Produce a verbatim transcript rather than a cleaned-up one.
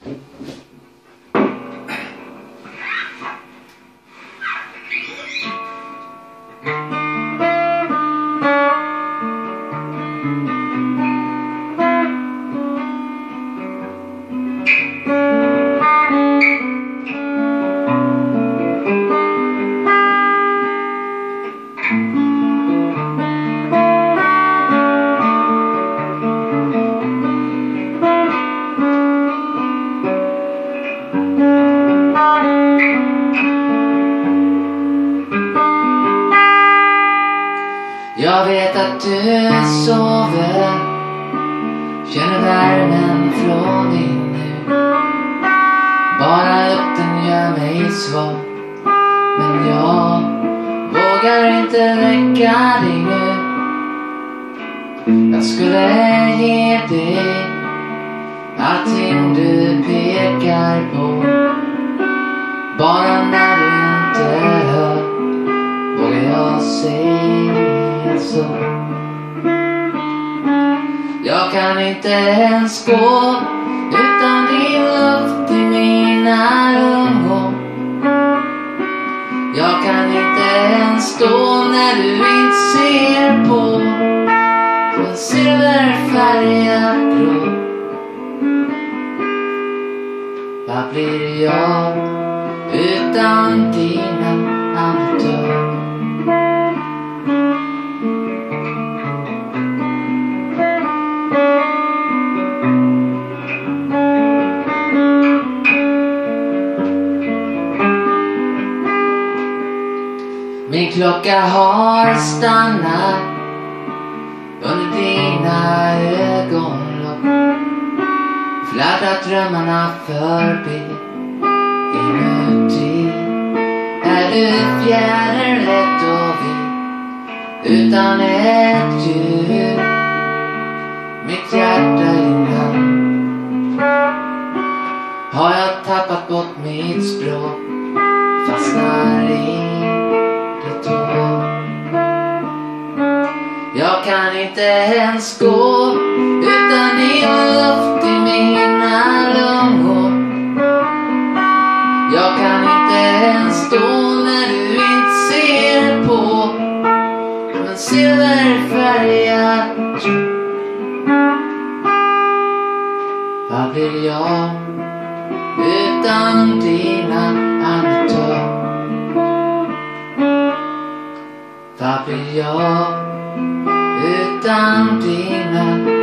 Jag vet att du sover, känner värmen från din nu. Bara lukten gör mig svag, men jag vågar inte väcka dig nu. Jag skulle ge dig allting du pekar på. Bara när du inte hör vågar jag säga så. Jag kan inte ens gå utan din luft i mina lungor. Jag kan inte ens stå när du inte ser på en silverfärgad bro. Vad blir jag utan dina andetag? Min klocka har stannat under dina ögonlock, fladdrat drömmarna förbi. Inuti är du fjäderlätt och vit, utan ett ljud, mitt hjärta i din hand. Har jag tappat bort mitt språk, fastnar i jag kan inte ens gå utan din luft i mina lungor. Jag kan inte ens stå när du inte ser på en silverfärgad tro. Vad blir jag utan dina andetag? Vad blir jag utan dina